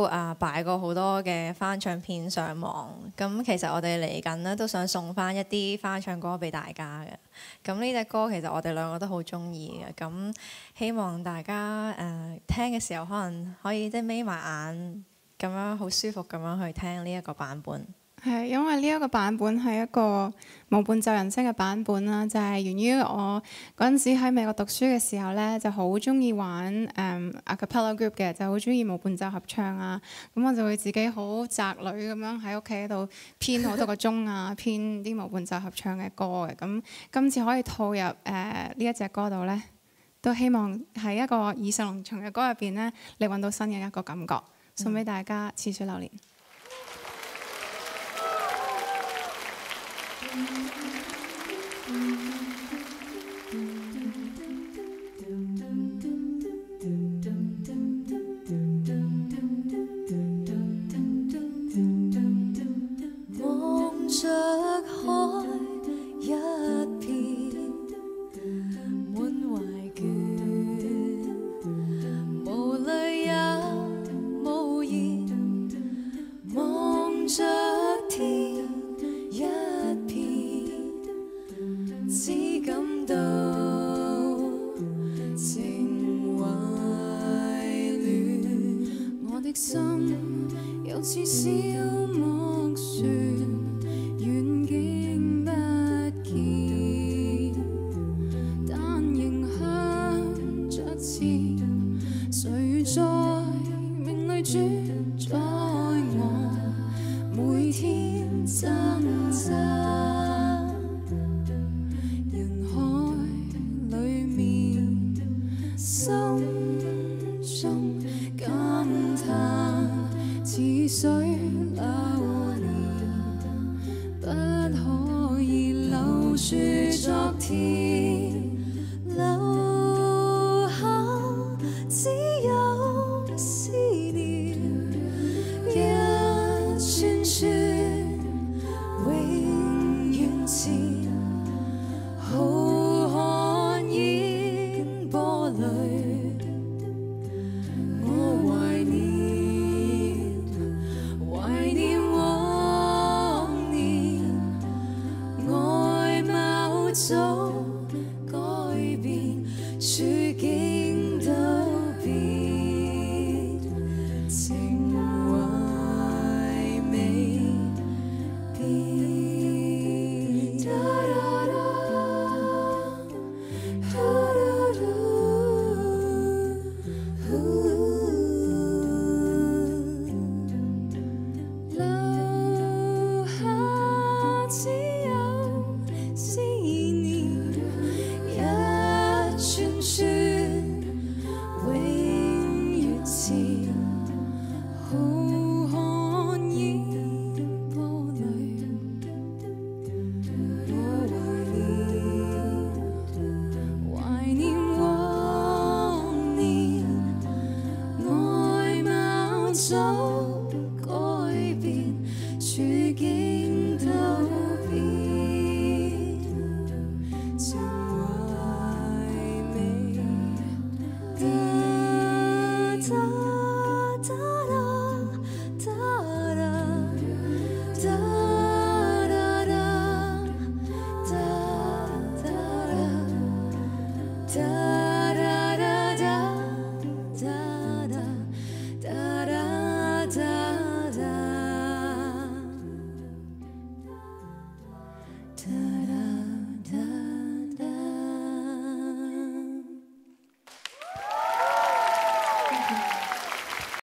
擺過好多嘅翻唱片上網，咁其實我哋嚟緊咧都想送翻一啲翻唱歌俾大家嘅。咁呢隻歌其實我哋兩個都好中意嘅，咁希望大家聽嘅時候可能可以即係眯埋眼咁樣好舒服咁樣去聽呢一個版本。 係因為呢一個版本係一個無伴奏人聲嘅版本啦，就係源於我嗰陣時喺美國讀書嘅時候咧，就好中意玩a cappella group 嘅，就好中意無伴奏合唱啊。咁我就會自己好宅女咁樣喺屋企度編好多個鐘啊，編啲無伴奏合唱嘅歌嘅。咁今次可以套入呢一隻歌度咧，都希望喺一個耳熟能詳嘅歌入邊咧，你揾到新嘅一個感覺，送俾大家《似水流年》。 望着海一片滿懷倦，無淚也無言，望着天一片，只感到情懷亂，我的心又似小木船，遠景不見，但仍向着前。誰在命裏主宰我，每天掙扎。人海裏面，心中感嘆，似水流年，不可以留住昨天，留下只有思念，一串串永遠前，浩瀚煙波裏，我懷念往年，外貌早改變，處境都變，情懷未變。留下只有思念，一串串永遠前，浩瀚煙波裏，我懷念往年，外貌早改變，處境